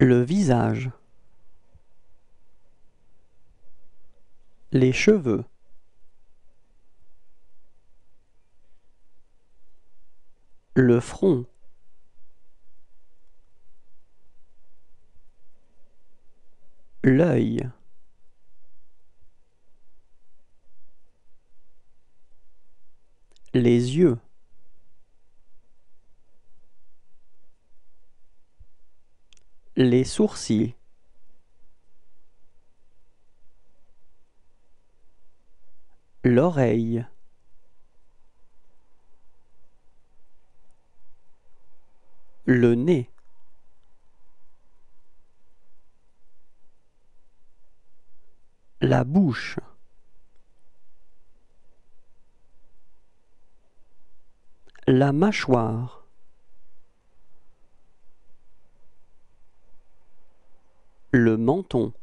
Le visage. Les cheveux. Le front. L'œil. Les yeux. Les sourcils. L'oreille. Le nez. La bouche. La mâchoire. Le menton.